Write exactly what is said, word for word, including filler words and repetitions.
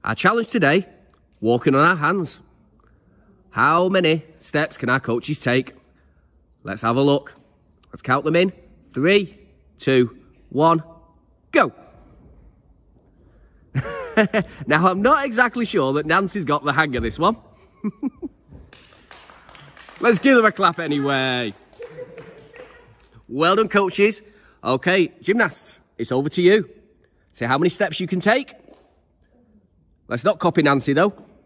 Our challenge today, walking on our hands. How many steps can our coaches take? Let's have a look. Let's count them in. Three, two, one, go. Now, I'm not exactly sure that Nancy's got the hang of this one. Let's give them a clap anyway. Well done, coaches. Okay, gymnasts, it's over to you. Say how many steps you can take. Let's not copy Nancy, though.